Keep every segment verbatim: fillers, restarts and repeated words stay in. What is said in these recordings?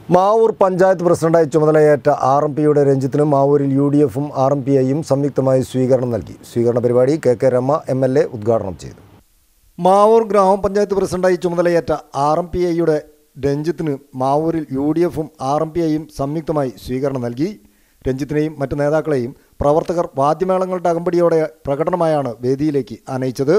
മാവൂർ പഞ്ചായത്ത് പ്രസിഡന്റായി ചുമതലയേറ്റ R M പിയുടെ രഞ്ജിത്തിന് മാവൂരിൽ യു ഡി എഫും ആർ എം പി ഐയും സംയുക്തമായി സ്വീകരണം നൽകി. സ്വീകരണ പരിപാടി K K Rama M L A ഉദ്ഘാടനം ചെയ്തു. മാവൂർ ഗ്രാമപഞ്ചായത്ത് പ്രസിഡന്റായി ചുമതലയേറ്റ ആർ എം പി ഐയുടെ രഞ്ജിത്തിന് മാവൂരിൽ യു ഡി എഫും ആർ എം പി ഐയും സംയുക്തമായി സ്വീകരണം നൽകി. രഞ്ജിത്തിനെയും മറ്റു നേതാക്കളെയും പ്രവർത്തകർ വാദ്യമേളങ്ങളുടെ അകമ്പടിയോടെ പ്രകടനമായാണ് വേദിയിലേക്ക് ആനയിച്ചത്.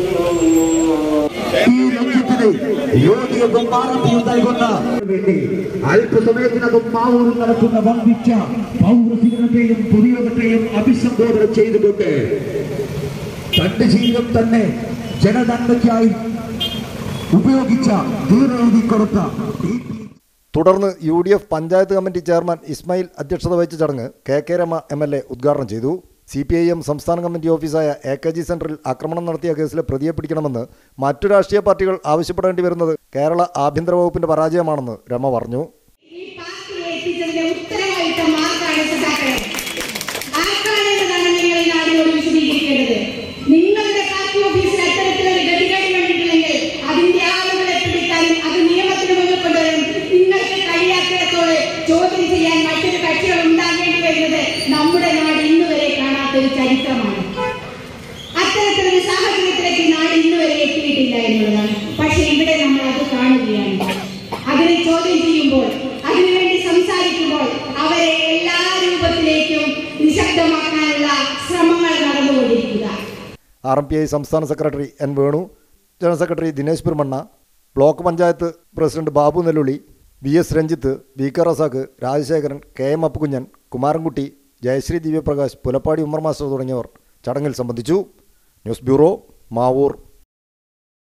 അല്പസമയത്തിനകം മാവൂരിൽ നടക്കുന്ന വമ്പിച്ച പൗരസ്വീകരണത്തെയും പൊതുയോഗത്തെയും അഭിസംബോധന ചെയ്തുകൊണ്ട് തന്റെ ജീവിതം തന്നെ ജനനന്മയ്ക്കായി ഉപയോഗിച്ച ദീർഘ കൊടുത്ത തുടർന്ന് U D F panchayat committee chairman Ismail അധ്യക്ഷത വഹിച്ച ചടങ്ങ് K K Rama M L A ഉദ്ഘാടനം ചെയ്തു. സി പി ഐ എം സംസ്ഥാന കമ്മിറ്റി ഓഫീസായ എ കെ ജി സെന്ററിൽ ആക്രമണം നടത്തിയ കേസിലെ പ്രതിയെ പിടിക്കണമെന്ന് മറ്റു രാഷ്ട്രീയ പാർട്ടികൾ ആവശ്യപ്പെടേണ്ടി വരുന്നത് കേരള ആഭ്യന്തര വകുപ്പിന്റെ പരാജയമാണെന്ന് രമ പറഞ്ഞു. ചോദ്യം ചെയ്യാൻ മറ്റൊരു കക്ഷികൾ ഉണ്ടാകേണ്ടി വരുന്നത് നമ്മുടെ നാട് ഇന്ന് വരെ കാണാത്തൊരു ചരിത്രമാണ്. അത്തരത്തിലൊരു സാഹചര്യത്തിലേക്ക് നാട് ഇന്ന് വരെ എത്തിയിട്ടില്ല എന്നുള്ളതാണ്. പക്ഷെ ഇവിടെ നമ്മൾ അത് കാണുകയാണ്. അതിനെ ചോദ്യം ചെയ്യുമ്പോൾ, അതിനുവേണ്ടി സംസാരിക്കുമ്പോൾ അവരെ എല്ലാ രൂപത്തിലേക്കും നിശബ്ദമാക്കാനുള്ള ശ്രമങ്ങൾ നടന്നുകൊണ്ടിരിക്കുക. ആർ എം പി ഐ സംസ്ഥാന secretary N Venu, general secretary Dinesh Perumanna, block panchayat president Babu Nellulli, V S Ranjith, V K Razak, Rajasekharan, K M Appukunjan, Kumarankutty, Jayasree Divyaprakash, Pulappadi Ummer master തുടങ്ങിയവർ ചടങ്ങിൽ സംബന്ധിച്ചു. News bureau, Mavoor.